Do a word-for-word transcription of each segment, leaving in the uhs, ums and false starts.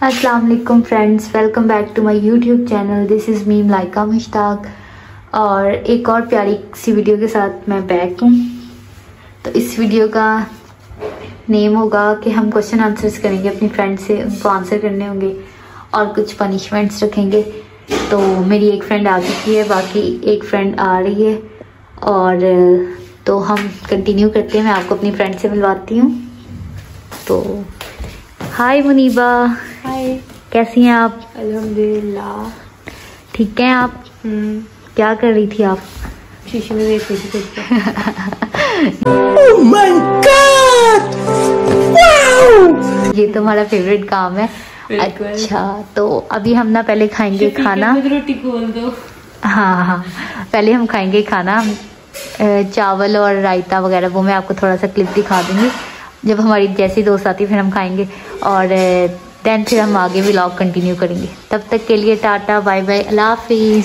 अस्सलाम वालेकुम friends, welcome back to my YouTube channel. This is me Malaika Mushtaq और एक और प्यारी सी वीडियो के साथ मैं बैक हूँ। तो इस वीडियो का नेम होगा कि हम क्वेश्चन आंसर्स करेंगे अपनी फ्रेंड से, उनको आंसर करने होंगे और कुछ पनिशमेंट्स रखेंगे। तो मेरी एक फ्रेंड आ चुकी है, बाकी एक फ्रेंड आ रही है और तो हम कंटिन्यू करते हैं। मैं आपको अपनी फ्रेंड से मिलवाती हूँ। तो हाय मुनीबा। हाय, कैसी हैं आप? अल्हम्दुलिल्लाह ठीक हैं आप? हम्म क्या कर रही थी आप? शीशे में देख रही थी खुद को। oh my God! Wow! ये तो हमारा फेवरेट काम है। अच्छा, तो अभी हम ना पहले खाएंगे खाना। रोटी खोल दो। हाँ हाँ, पहले हम खाएंगे खाना, चावल और रायता वगैरह। वो मैं आपको थोड़ा सा क्लिप दिखा दूंगी। जब हमारी जैसी दोस्त आती फिर हम खाएंगे और देन फिर हम आगे व्लॉग कंटिन्यू करेंगे। तब तक के लिए टाटा बाय बाय, अल्लाह हाफिज।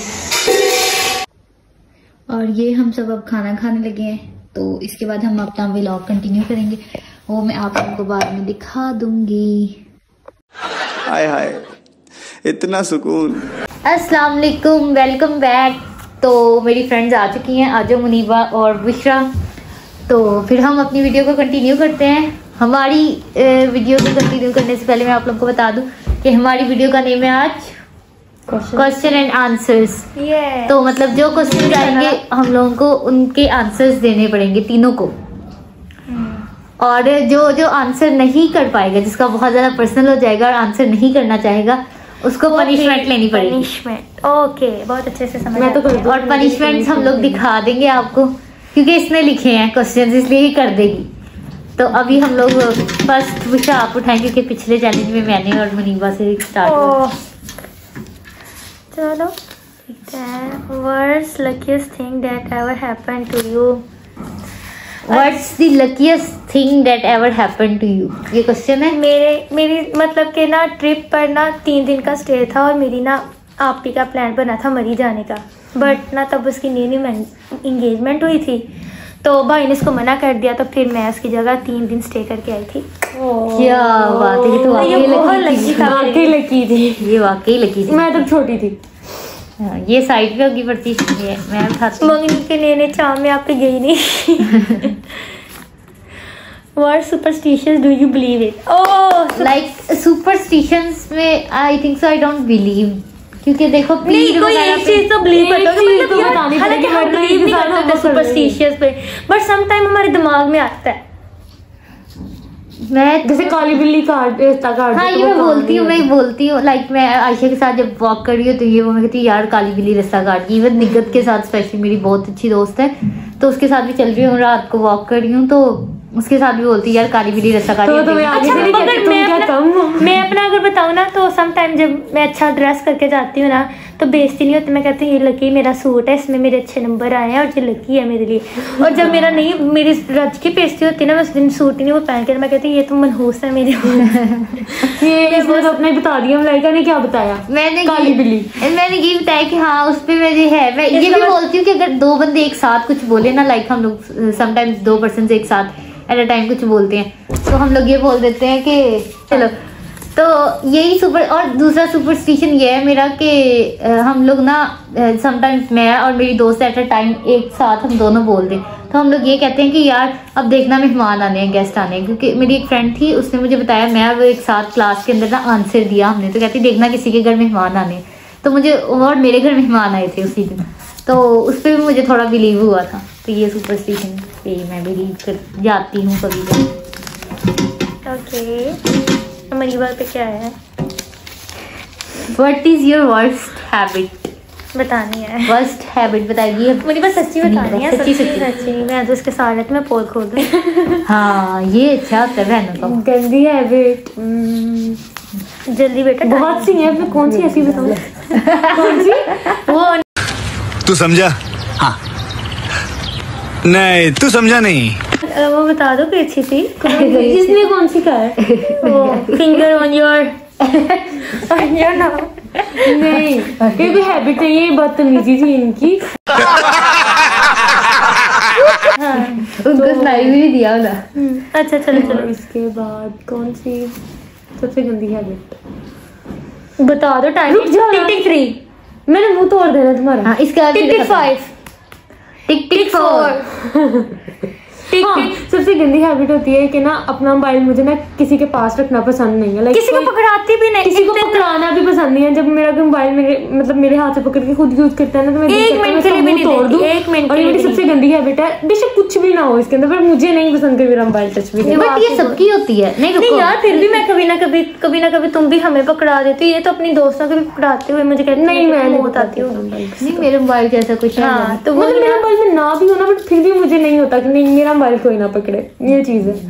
और ये हम सब अब खाना खाने लगे हैं, तो इसके बाद हम अपना व्लॉग कंटिन्यू करेंगे। वो मैं आप लोगों को बाद में दिखा दूंगी। हाय हाय, इतना सुकून। अस्सलाम वालेकुम, वेलकम बैक। तो मेरी फ्रेंड्स आ चुकी हैं, आजो, मुनीबा और बुशरा। तो फिर हम अपनी वीडियो को कंटिन्यू करते हैं। हमारी वीडियो को कंटिन्यू करने से पहले मैं आप लोगों को बता दूं कि हमारी वीडियो का नेम है आज क्वेश्चन एंड आंसर्स। तो मतलब जो क्वेश्चन आएंगे हम लोगों को उनके आंसर्स देने पड़ेंगे तीनों को। और जो जो आंसर नहीं कर पाएगा, जिसका बहुत ज्यादा पर्सनल हो जाएगा और आंसर नहीं करना चाहेगा, उसको पनिशमेंट लेनी पड़ेगी। पनिशमेंट, ओके, बहुत अच्छे से समझ। मैं तो कर दूं। और पनिशमेंट हम लोग दिखा देंगे आपको, क्योंकि इसने लिखे हैं क्वेश्चंस, इसलिए ही कर देगी। तो अभी हम लोग फर्स्ट विषय आप उठाएंगे, क्योंकि पिछले चैलेंज में मैंने और मुनीबा से स्टार्ट हुआ। चलो ठीक है। What's luckiest thing that ever happened to you? What's the luckiest thing that ever happened to you? ये क्वेश्चन है। मेरे मेरी मतलब के ना ट्रिप पर ना तीन दिन का स्टे था और मेरी ना आप ही का प्लान बना था मरी जाने का, बट ना तब उसकी न्यू न्यू इंगेजमेंट हुई थी, तो भाई ने इसको मना कर दिया। तो फिर मैं उसकी जगह तीन दिन स्टे करके आई थी। क्या बात है, ये तो वाकई लकी थी। वाकई लकी थी, ये वाकई लकी थी। मैं तो छोटी थी। हाँ, ये साइड पे होगी पड़ती है, मैं उठाती हूँ। मंगनी के नए चाव में आप पे गई नहीं। What superstitions do you believe in? Oh, like superstitions में I think so I don't believe, क्योंकि देखो नहीं, कोई एक चीज तो बिलीव करता है, मतलब यार हालांकि हम बिलीव नहीं करते सुपरस्टिशियस पे, बट सम टाइम हमारे दिमाग में आता है। मैं जैसे काली बिल्ली काट रिश्ता काट। हाँ, ये मैं बोलती हूँ, मैं बोलती हूँ लाइक मैं आयशा के साथ जब वॉक कर रही हूँ तो ये वो मैं कहती हूँ यार काली बिल्ली रिश्ता काट गई। इवन निगत के साथ स्पेशली, मेरी बहुत अच्छी दोस्त है, तो उसके साथ भी चल रही हूँ, रात को वॉक कर रही हूँ तो उसके साथ भी बोलती है यार काली बिल्ली रास्ता काट गई। तो अच्छा, मगर मैं अपना मैं अपना अगर बताऊँ ना, तो सम टाइम जब मैं अच्छा ड्रेस करके जाती हूँ ना, तो बेइज्जती नहीं होती। मैं कहती हूँ ये लकी मेरा सूट है, इसमें मेरे अच्छे नंबर आए हैं और ये लकी है मेरे लिए। और जब मेरा नहीं, मेरी रज की बेइज्जती होती है ना, मैं उस दिन सूट ही नहीं वो पहन के, मैं कहती हूँ ये तो मनहूस है मेरे। ये इसने तो अपना ही बता दिया। मलाइका ने क्या बताया? मैंने काली बिल्ली मैंने ये बताया कि हाँ उस पे मेरी है। मैं ये भी बोलती हूँ कि अगर दो बंदे एक साथ कुछ बोले ना, लाइक हम लोग समटाइम्स दो पर्सन एक साथ एट अ टाइम कुछ बोलते हैं, तो हम लोग ये बोल देते हैं कि चलो। तो यही सुपर। और दूसरा सुपरस्टिशन ये है मेरा कि हम लोग ना समटाइम्स मैं और मेरी दोस्त एट अ टाइम एक साथ हम दोनों बोल दें, तो हम लोग ये कहते हैं कि यार अब देखना मेहमान आने हैं, गेस्ट आने हैं। क्योंकि मेरी एक फ्रेंड थी, उसने मुझे बताया, मैं अब एक साथ क्लास के अंदर ना आंसर दिया हमने, तो कहती देखना किसी के घर मेहमान आने। तो मुझे, और मेरे घर मेहमान आए थे उसी दिन, तो उस पर भी मुझे थोड़ा बिलीव हुआ था। तो ये सुपरस्टिशन पे मैं बिलीव कर जाती हूँ कभी कभी। ओके, हमारी बात पे क्या है? What is your worst habit? बतानी है। वर्स्ट हैबिट बताइए। मुझे बस सच्ची बतानी है। सच्ची सच्ची सच्ची मैं तो उसके साथ रहती, मैं पोल खोल दूँ। हाँ, ये अच्छा होता है बहनों का। गंदी हैबिट जल्दी बेटा, बहुत सी है, मैं कौन सी ऐसी बताऊँ? कौन सी? वो तू समझा? हाँ नहीं, तू समझा नहीं। वो बता दो कि अच्छी थी। इसने कौन सी कहा है? वो फिंगर ऑन योर योर नाम। नहीं, ये भी हैबिट है, ये बदतमीजी थी इनकी। हाँ, उनको सुनाई भी नहीं दिया ना। अच्छा चलो चलो। इसके बाद कौन सी सबसे गंदी हैबिट? बता दो टाइम। टिक टिक थ्री, मैंने मुंह तोड़ देना तुम्हारा। हाँ, इसके टिक टिक फाइव, टिक टिक फोर। टिक टिक सबसे गंदी हैबिट होती है कि ना अपना मोबाइल मुझे ना किसी के पास रखना पसंद नहीं है। लाइक किसी को पकड़ाती भी नहीं, किसी को पकड़ाना भी पसंद नहीं है। जब मेरा मोबाइल मेरे मतलब मेरे हाथ से पकड़ के खुद यूज करता है ना तो मैं एक मिनट के लिए भी नहीं तोड़ दूं। एक मिनट। और ये मेरी सबसे गंदी हैबिट है, बेशक कुछ भी ना हो इसके अंदर, पर मुझे नहीं पसंद कि मेरा मोबाइल टच भी। बट ये सबकी होती है। नहीं नहीं यार, फिर भी मैं कभी ना कभी कभी ना कभी तुम भी हमें पकड़ा देती हो। ये तो अपनी दोस्तों को भी पकड़ाते हुए मुझे कहते नहीं, मैं नहीं बताती हूँ। नहीं, मेरे मोबाइल जैसा कुछ है। हाँ, तो मतलब मेरा मोबाइल में ना भी होना बट फिर भी मुझे नहीं होता कि नहीं मेरा मोबाइल कोई ना पकड़े, ये चीज है।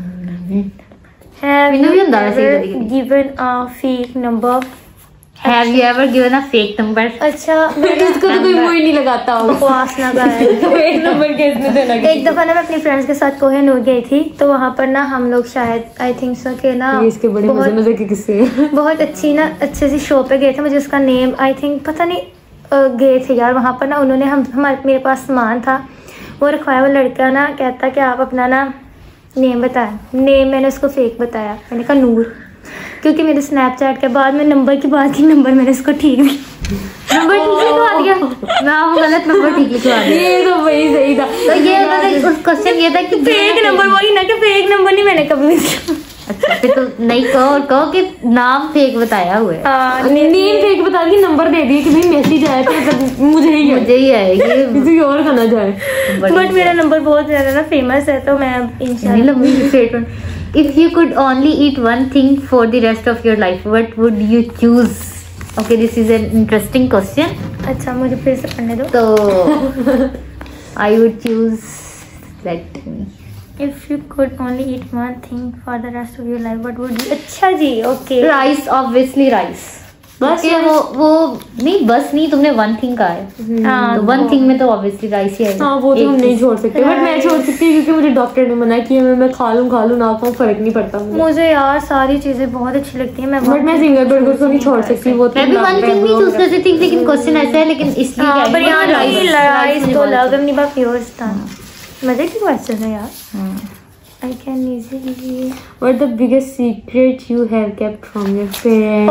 मैंने भी अंदाजा सही करी। Given a fake number. Have you ever given a fake number? अच्छा, इसको तो कोई मुंह ही नहीं लगाता होगा। बकवास ना करे। एक नंबर किसने देना? एक दफा ना मैं अपनी फ्रेंड्स के साथ कोहिनूर गई थी, तो वहाँ पर ना हम लोग शायद आई थिंक सो के ना ये इसके बड़े मजे मजे के किस्से हैं। बहुत अच्छी ना अच्छे सी शो पे गए थे। मुझे उसका नेम आई थिंक पता नहीं, अ, गए थे यार वहाँ पर ना। उन्होंने हम हमारे मेरे पास सामान था वो रखवाया। वो लड़का ना कहता कि आप अपना ना नेम बताएं। नेम मैंने उसको फेक बताया। मैंने कहा नूर, क्योंकि मेरे स्नैपचैट के बाद में नंबर की बात की, नंबर मैंने उसको ठीक नंबर ठीक लिखवा दिया। मैं वो गलत नंबर ठीक लिखवा दिया। ये तो वही सही था। तो ये मतलब उस क्वेश्चन ये था कि फेक नंबर बोली ना कि फेक नंबर नहीं मैंने कभी। अच्छा, फिर तो नहीं कहो और कहो कि नाम फेक बताया हुआ है। हाँ, नेम फेक बता के नंबर दे दिए कि भाई मैसेज आया तो मतलब मुझे ही है, मुझे ही आएगी। किसी और का ना जाए। बट मेरा नंबर बहुत ज्यादा ना फेमस है, तो मैं अब इंशाल्लाह। If you could only eat one thing for the rest of your life, what would you choose? Okay, this is an interesting question. अच्छा, मुझे फिर से पढ़ने दो। तो I would choose, let me. If you could only eat one thing for the rest of your life, what would you? अच्छा जी, okay. Rice, obviously rice. बस okay, वो वो नहीं, बस नहीं, तुमने वन थिंग कहा है। हाँ, तो वन थिंग में तो ऑब्वियसली राइस ही है। हाँ, वो तो हम नहीं छोड़ सकते, बट मैं छोड़ सकती हूँ क्योंकि मुझे डॉक्टर ने मना किया। मैं मैं खा लूँ खा लूँ ना खाऊँ फर्क नहीं पड़ता मुझे। मुझे यार सारी चीजें बहुत अच्छी लगती हैं। मैं बट मैं सिंगल बर्गर को नहीं छोड़ सकती। वो तो मैं भी वन थिंग नहीं चूज कर सकती, लेकिन क्वेश्चन ऐसा है। लेकिन इसलिए क्या है, बिरयानी राइस तो लग नहीं बा प्योर था। मजे की क्वेश्चन है यार। I can easily. What the biggest secret you have kept from your parents?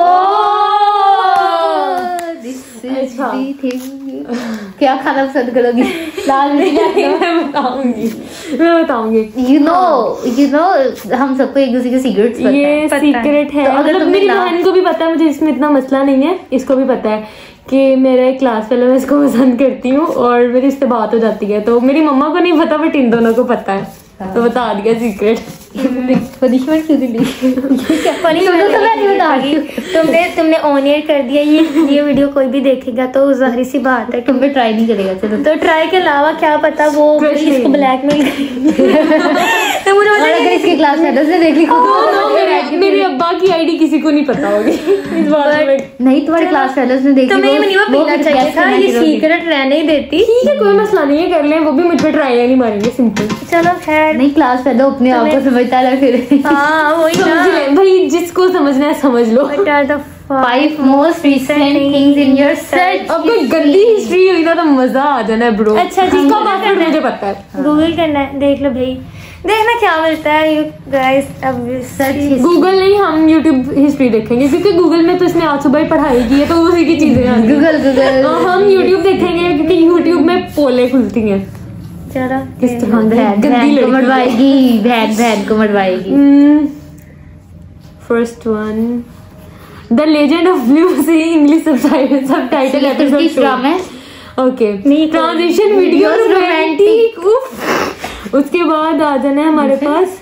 अच्छा, क्या खाना पसंद करोगी? लाल मिर्ची। मैं बताऊंगी मैं बताऊंगी यू नो यू नो हम सबको एक दूसरे के सीक्रेट्स पता है। ये सीक्रेट है। तो अगर मतलब मेरी बहन को भी पता है, मुझे इसमें इतना मसला नहीं है। इसको भी पता है कि मेरा एक क्लास फेलो, मैं इसको पसंद करती हूँ और मेरी इससे बात हो जाती है। तो मेरी मम्मा को नहीं पता बट इन दोनों को पता है, तो बता दिया सीक्रेट। पनिशमेंट क्यों दी? तुमने तुमने ऑन एयर कर दिया। ये ये वीडियो कोई भी देखेगा तो जाहिर सी बात है तुम पे ट्राई नहीं करेगा। चलो, तो ट्राई के अलावा क्या पता वो इसको ब्लैकमेल तो मुझे और अगर इसकी क्लास फेलो से देख ली तो मेरे अब्बा की आईडी किसी को नहीं पता होगी इस बारे में। नहीं, तुम्हारे क्लास फेलोज ने देख ली। तुम्हें ये नहीं पीना चाहिए था, ये सीक्रेट रहने ही देती। ठीक है, कोई मसला नहीं है, कर लें। वो भी मुझ पे ट्राई नहीं मारेंगे, सिंपल। चलो खैर। नहीं, क्लास फेलो अपने आप को समझता है फिर। हाँ वही ना भाई, जिसको समझना है समझ लो। What are the five most recent things in your search? अब कोई गंदी हिस्ट्री हुई ना तो मजा आ जाना है ब्रो। अच्छा जी, इसका पासवर्ड मुझे पता है। गूगल करना है, देख लो भाई, देखना क्या मिलता है। यू गाइस अब सर्च गूगल नहीं, हम यूट्यूब हिस्ट्री देखेंगे क्योंकि गूगल में तो इसने आज सुबह ही पढ़ाई की है तो उसी की चीजें हैं। गूगल गूगल हम यूट्यूब देखेंगे क्योंकि यूट्यूब में पोले खुलती हैं। चलो किस तरह बहन बहन को मरवाएगी, बहन बहन को मरवाएगी। First one, the legend of blue sea, English subtitle subtitle episode drama है। Okay, transition video romantic. उसके बाद आ जाना है हमारे पास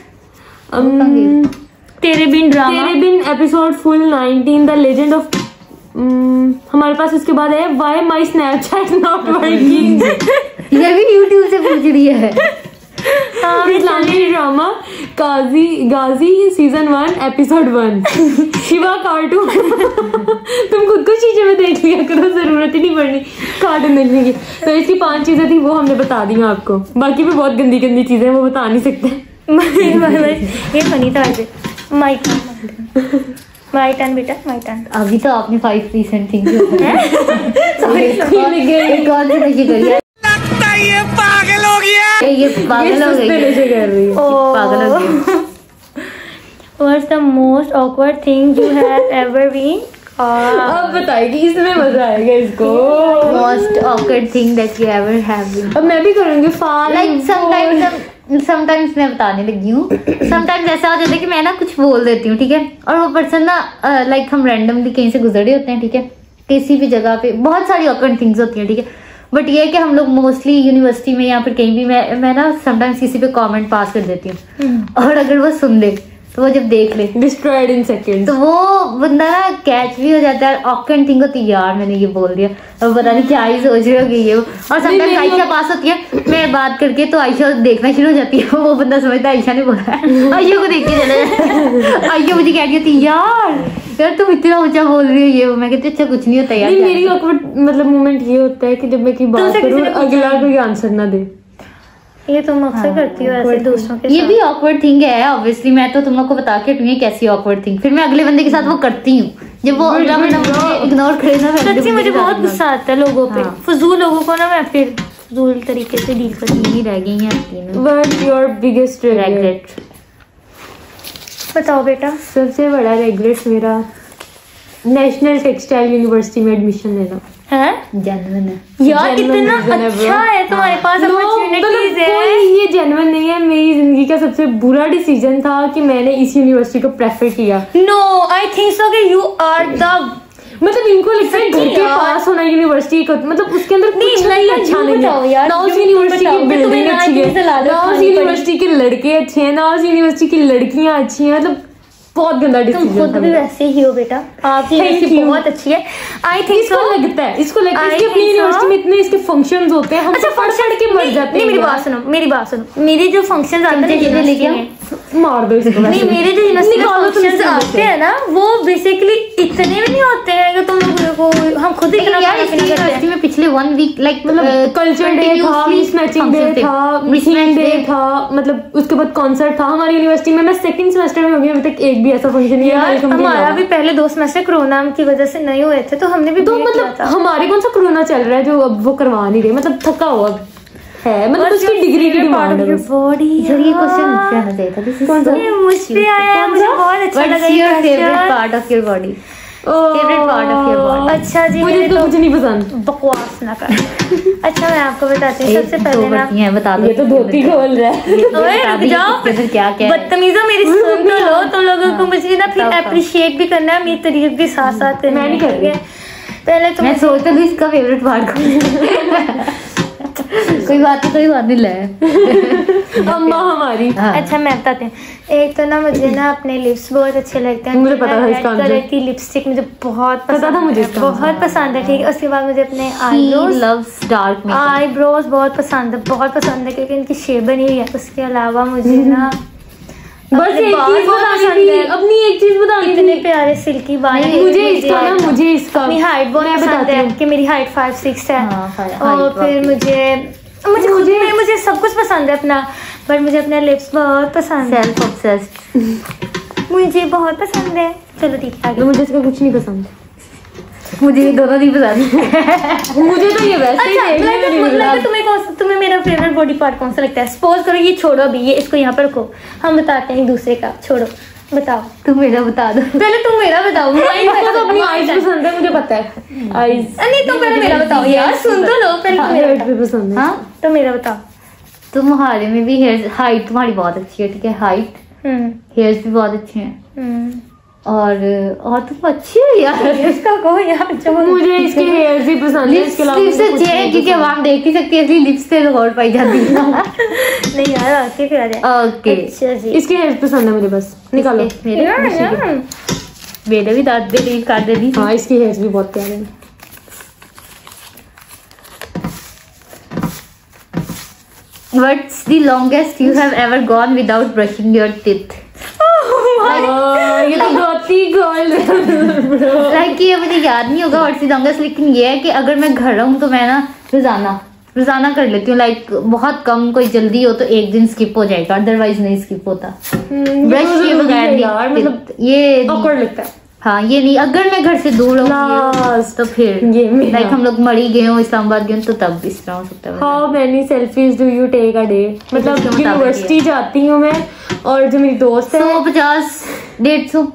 तेरे बिन ड्रामा, तेरे बिन episode full nineteen, the legend of. हमारे पास उसके बाद है why my Snapchat not working. ये भी यूट्यूब से पूछ रही है। इस्लामी drama Ghazi Ghazi season one episode one, Shiva cartoon. तुम खुद को चीजें में देख लिया करो, जरूरत ही नहीं पड़नी कार्टून देखने की। तो इसकी पांच चीजें थी, वो हमने बता दी आपको। बाकी भी बहुत गंदी गंदी चीजें वो बता नहीं सकते। ये फनी था वैसे। माय माय टर्न बेटा, माय टर्न। अभी तो आपने फाइव रिसेंट थिंग्स करी। ये पागल हो गया, ये पागल हो गई, कर रही है। पागल हो गई। What's the most awkward thing you have ever been अब बताएगी, इसमें मजा आएगा इसको। Most awkward thing that you ever have been. अब मैं भी करूंगी फाल लाइक समटाइम्स समटाइम्स मैं बताने लगी हूँ, समटाइम्स ऐसा हो जाता है कि मैं ना कुछ बोल देती हूँ, ठीक है, और वो पर्सन ना लाइक हम रैंडमली कहीं से गुजर रहे होते हैं, ठीक है, किसी भी जगह पे बहुत सारी ऑकवर्ड थिंग्स होती हैं, ठीक है, बट ये है कि हम लोग मोस्टली यूनिवर्सिटी में या फिर कहीं भी मैं मैं ना समटाइम्स किसी पे कमेंट पास कर देती हूँ, और अगर वो सुन ले तो वो जब देख ले डिस्ट्रॉयड इन सेकंड, तो वो बंदा ना कैच भी हो जाता है। ऑकवर्ड थिंग होती है यार मैंने ये बोल दिया, अब पता नहीं क्या ही सोच रही होगी ये। और समटाइम्स आयशा पास होती है, मैं बात करके तो आयशा देखना शुरू हो जाती है, वो बंदा समझता है आयशा ने बोला है, आयशा को देख के चले जाए। आयशा मुझे कह रही होती यार यार तुम इतना ऊंचा बोल रही हो ये वो, मैं कहती अच्छा कुछ नहीं होता यार। मेरी ऑकवर्ड मतलब मोमेंट ये होता है कि जब मैं की बात करूं अगला कोई आंसर ना दे। ये तुम अक्सर करती हो ऐसे दूसरों के ये साथ। भी ऑकवर्ड थिंग है ऑब्वियसली, मैं तो तुम लोग को बता के हटूँ कैसी ऑकवर्ड थिंग, फिर मैं अगले बंदे के साथ वो करती हूँ जब वो अगला बंदा मुझे इग्नोर करे ना। सच्ची मुझे बहुत गुस्सा आता है लोगों पे, फजूल लोगों को ना मैं फिर फजूल तरीके से डील करती नहीं रह गई हैं। What your biggest regret? बताओ बेटा। सबसे बड़ा रिग्रेट मेरा नेशनल टेक्सटाइल यूनिवर्सिटी में एडमिशन लेना है। जेन्युइन है यार इतना अच्छा है तुम्हारे पास अपॉर्चुनिटीज है। ये जेन्युइन नहीं है, मेरी जिंदगी का सबसे बुरा डिसीजन था कि मैंने इस यूनिवर्सिटी को प्रेफर किया। नो आई थिंक सो कि यू आर द मतलब इनको लगता है घर के पास होना यूनिवर्सिटी को, मतलब उसके अंदर कुछ नहीं, नहीं अच्छा नहीं है। ना उस यूनिवर्सिटी की बिल्डिंग अच्छी है, ना उस यूनिवर्सिटी के लड़के अच्छे हैं, ना उस यूनिवर्सिटी की लड़कियां अच्छी हैं, मतलब बहुत गंदा तुम खुद भी वैसे ही हो बेटा, आपकी यूनिवर्सिटी बहुत अच्छी है। आई थिंक इसको लगता है इसको लगता है कि अपनी यूनिवर्सिटी में इतने इसके फंक्शंस होते हैं, हम अच्छा पढ़ पढ़ के मर जाते हैं। मेरी बात सुनो मेरी बात सुनो मेरे जो फंक्शंस आते हैं यूनिवर्सिटी में, मार दो इसको। नहीं मेरे जो यूनिवर्सिटी फंक्शंस आते हैं ना वो बेसिकली इतने भी नहीं होते हैं कि तुम लोगों को हम खुद इतना यूनिवर्सिटी में पिछले वन वीक लाइक मतलब कल्चर डे था, मैचिंग डे था, मिशन डे था, मतलब उसके बाद कॉन्सर्ट था हमारी यूनिवर्सिटी में। मैं सेकंड सेमेस्टर में हो गई, अभी तक एक भी ऐसा फंक्शन नहीं है। हमारा भी पहले दो सेमेस्टर कोरोना की वजह से नहीं हुए थे, तो हमने भी तो मतलब हमारे कौन सा कोरोना चल रहा है जो अब वो करवा नहीं रहे, मतलब थका हुआ है, मतलब उसकी डिग्री की डिमांड है। बॉडी सर ये क्वेश्चन मुझसे आना चाहिए था। दिस इज कौन सा मुझ पे आया, मुझे बहुत अच्छा लगा ये your favourite part of your body, favourite part of your body. अच्छा जी मुझे तो कुछ नहीं पसंद, बकवास ना कर। अच्छा मैं आपको बताती हूँ सबसे पहले ना, है बता दो ये तो धोती खोल रहा है। रुक जाओ क्या क्या बदतमीजो मेरी सुन तो लो, तुम लोगों को मुझे ना फिर अप्रिशिएट भी करना है, मेरी तारीफ भी साथ साथ करनी है। मैं नहीं कर रही पहले तो मैं सोचता हूँ इसका फेवरेट पार्ट कोई बात नहीं कोई बात नहीं ले अम्मा हमारी। अच्छा मैं बताती हूँ, एक तो ना मुझे ना अपने लिप्स बहुत अच्छे लगते हैं, मुझे पता था इसका आंसर। कलर की लिपस्टिक मुझे बहुत पता था मुझे इसका बहुत पसंद है, ठीक है। उसके बाद मुझे अपने eyebrows loves dark makeup, eyebrows बहुत पसंद है, बहुत पसंद है क्योंकि इनकी शेप बनी हुई है। उसके अलावा मुझे ना बस एक चीज बतानी थी, अपनी एक चीज बतानी इतने थी। प्यारे सिल्की बाल, मुझे इसका ना मुझे इसका अपनी हाइट बहुत पसंद है कि मेरी हाइट फाइव सिक्स है। और फिर मुझे मुझे मुझे मुझे सब कुछ पसंद है अपना, पर मुझे अपने लिप्स बहुत पसंद है, सेल्फ ऑब्सेस्ड मुझे बहुत पसंद है। चलो ठीक है तो मुझे इसका कुछ नहीं पसंद, मुझे ये दोनों नहीं पसंद। मुझे तो ये वैसे ही अच्छा देखने में नहीं मतलब लगा। तुम्हें कौन तुम्हें मेरा फेवरेट बॉडी पार्ट कौन सा लगता है? सपोज करो ये छोड़ो अभी, ये इसको यहाँ पर रखो, हम बताते हैं एक दूसरे का। छोड़ो बताओ, तुम मेरा बता दो पहले तुम मेरा बताओ। मुझे तो अपनी आईज पसंद है, मुझे पता है आईज। नहीं तुम पहले मेरा बताओ यार, सुन तो लो पहले तुम मेरा हेयर बताओ। भी पसंद है। हाँ तो मेरा बताओ। तुम्हारे में भी हेयर हाइट तुम्हारी बहुत अच्छी है, ठीक है, हाइट हम्म हेयर्स भी बहुत अच्छे हैं, हम्म और और तुम अच्छी है यार। इसका कहो यार जो मुझे इसके हेयर भी पसंद है, लिप्स इसके अलावा लिप्स अच्छी है क्योंकि अब आप देख ही सकते हैं इसलिए लिप्स से और पाई जाती है। नहीं यार आके फिर आ जाए। ओके अच्छा जी इसके हेयर पसंद है मुझे, बस निकालो। मेरे यार, खुशी के- यार। मेरे भी दांत दे काट दे दी। हाँ इसके हेयर भी बहुत प्यारे हैं। What's the longest you have ever gone without brushing your teeth? ओह, ये तो बहुत ही गोल लाइक ये मुझे याद नहीं होगा व्हाट्स द लॉन्गेस्ट, लेकिन ये है कि अगर मैं घर रहूँ तो मैं ना रोजाना रोजाना कर लेती हूँ। लाइक बहुत कम कोई जल्दी हो तो एक दिन स्किप हो जाएगा, अदरवाइज नहीं स्किप होता। ब्रश किए बगैर नहीं यार, मतलब ये awkward लगता है। हाँ ये नहीं, अगर मैं घर से दूर रहूँ Last, तो फिर ये मेरा। लाइक हम लोग मरी गए हो इस्लामाबाद गए तो तब इस तरह हो सकता है। How many selfies do you take a day? मतलब इसके मुताबिक यूनिवर्सिटी जाती हूँ मैं और जो मेरी दोस्त है सौ पचास डेढ़ सौ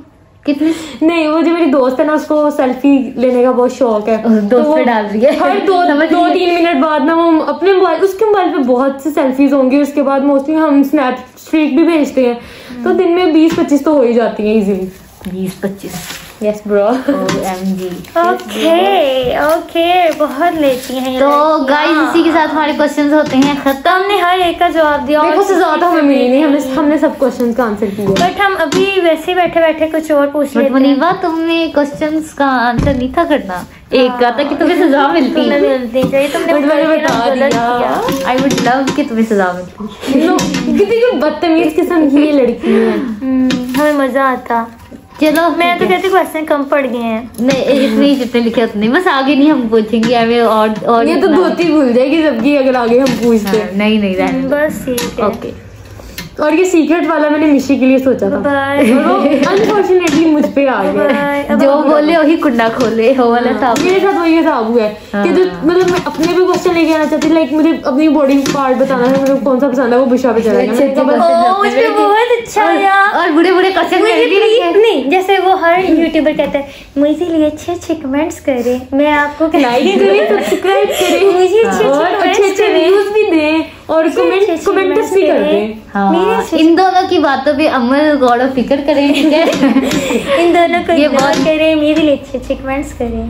कितनी? नहीं, वो जो मेरी दोस्त है ना, उसको सेल्फी लेने का बहुत शौक है। दोस्त तो पे डाल रही है हर दो दो तीन मिनट बाद ना वो अपने मोबाइल, उसके मोबाइल पे बहुत से सेल्फीज होंगी। उसके बाद मोस्टली हम स्नैप स्ट्रीक भी भेजते हैं, तो दिन में बीस पच्चीस तो हो ही जाती हैं इजीली। बीस पच्चीस yes bro. OMG. Okay okay, बहुत लेती हैं ये तो लड़कियां। गाइस इसी के साथ हमारे क्वेश्चंस होते हैं खत्म। हमने हर एक का जवाब दिया। देखो से ज्यादा हमें मिली नहीं, हमने हमने सब क्वेश्चन का आंसर किया। बट हम अभी वैसे बैठे बैठे कुछ और पूछ बट लेते हैं। मुनीबा तुमने क्वेश्चंस का आंसर नहीं था करना। एक का था कि तुम्हें सजा मिलती तुम्हें मिलती चाहिए, तुमने But मैंने गलत बता किया। दिया। आई वुड लव कि तुम्हें सजा मिलती। लो, कितनी को बदतमीज किस्म की ये लड़की है। हम्म, हमें मजा आता। चलो मैं तो कहती क्वेश्चन कम पड़ गए हैं। नहीं इतने जितने लिखे उतने, बस आगे नहीं हम पूछेंगे हमें। और और ये तो इतना- धोती भूल जाएगी सबकी अगर आगे हम पूछते। हाँ, नहीं नहीं रहने दो। बस ठीक है। ओके और ये सीक्रेट वाला मैंने मिशी के लिए सोचा था, बाय अनफॉर्चुनेटली मुझ पे आ गया। बाय। जो बोले वही कुंडा खोले हो वाला था। मेरे साथ वही हिसाब हुआ है कि जो मतलब मैं अपने भी क्वेश्चन लेके आना चाहती, लाइक मुझे अपनी बॉडी पार्ट बताना है, मुझे कौन सा पसंद है, वो बुशा पे चला गया। मैंने कहा बस- ओ, मुझ पे बहुत अच्छा आया। और बुरे बुरे क्वेश्चन मुझे भी प्लीज नहीं, जैसे वो हर यूट्यूबर कहता है मुझे लिए अच्छे अच्छे कमेंट्स करे, मैं आपको लाइक करें, सब्सक्राइब करें मुझे अच्छे और अच्छे अच्छे कमेंट्स अच्छे करें, व्यूज भी दें और कमेंट कमेंट्स भी कर दें। हाँ, इन दोनों की बातों पे अमल गौर और फिक्र करें, ठीक है। इन दोनों को ये इग्नोर बहुत- करें, मेरे लिए अच्छे अच्छे कमेंट्स करें।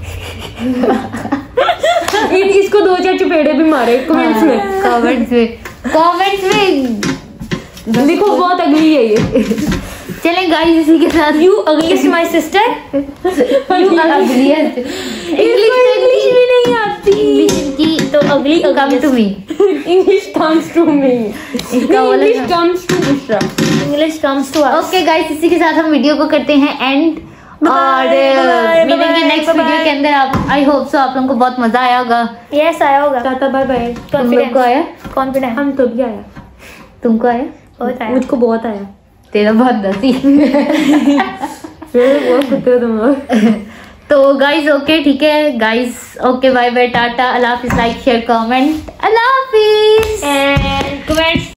इन इसको दो चार चपेड़े भी मारे कमेंट्स में। कमेंट्स में कमेंट्स में देखो बहुत अगली है ये। चलें गाइस इसी के साथ यू अगली माय सिस्टर। यू अगली है इंग्लिश भी नहीं आती की तो अगली come to me. English comes to me, इसका बोला English comes to Mishra. English comes to us. Okay guys इसी के साथ हम वीडियो को करते हैं एंड और bye, मिलेंगे bye, next bye, video bye. के अंदर। आप आई होप सो आप लोगों को बहुत मजा आया होगा। यस आया होगा। Tata bye bye. तुम लोग को आया? कॉन्फिडेंस हम तो भी आया, तुमको आया? बहुत आया। मुझको बहुत आया। तेरा बहुत दसी। फिर बहुत कुत्ते हो तुम लोग। तो गाइस ओके ठीक है guys, okay bye bye tata, अल्लाह हाफिज, लाइक शेयर कमेंट, अल्लाह हाफिज। And comments